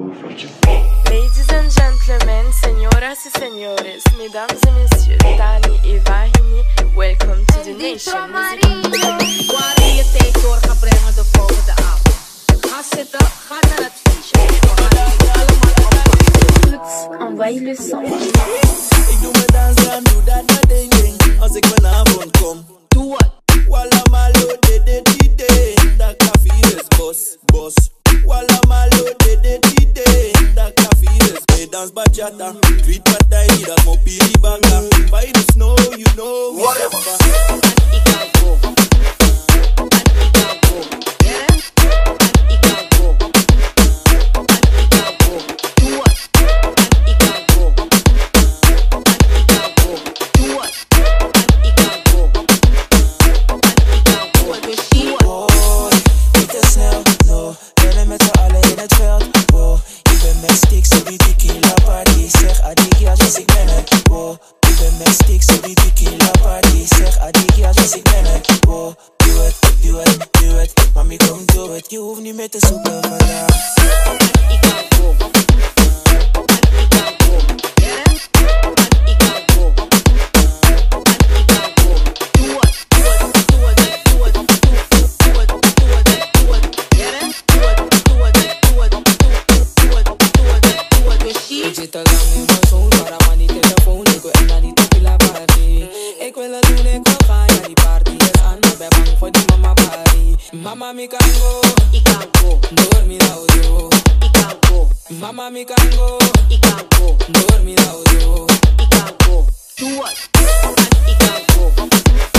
Ladies and gentlemen, señoras y señores, mesdames et messieurs, Dani en Vahini, welcome to the nation. Waar je tijd door gaan brengen de volgende avond. Ga zitten, ga naar het feestje. We gaan jullie allemaal oppakken. Envoyez le son. Ik doe mijn dansen en doe dat dat ding ding. Als ik vanavond kom, Doe het. walla malo de de di de. Dat koffie is bos. Walla malo de de di de. Dat koffie is we dans bachata. Tweet partij niet dat mopiri banga. By the snow, you know. Whatever. Ik kan go. Ik kan go. Ik kan go. Ik kan go. Doe het. Ik kan go. Ik kan go. Doe het. Ik kan go. Ik kan go. Dus zie het. Boy, niet te snel, no. Rennen met z'n allen in het veld, wow. Ik ben met sticks op die tequila party. Zeg adigas als ik ben het, wow. Ik ben met sticks op die tequila party. Zeg adigas als ik ben het, wow. Doe het, mami kom doe het. Je hoeft niet meer te zoeken vandaag. Ik kan go. Ik kan go. Ik kan go. Ik kan go. Doe het. Doe het. Doe het. Doe het. Doe het. Doe het. Doe het. Doe het. Doe het. Doe het. Doe het. Doe het. Doe het. Doe het. Doe het. Dus zie. Ik zit te lang in mijn zon, maar aan die telefoon. Ik wil naar die tequila party. Ik wil het doen, ik wil gaan. Ja, die party is aan, maar ben bang voor die mama party. Mama, mi kan go. Ik kan go. Door mi audio. Ik kan go. Mama, mi kan go. Ik kan go. Door mi audio. Ik kan go. Doe het. Ik kan go.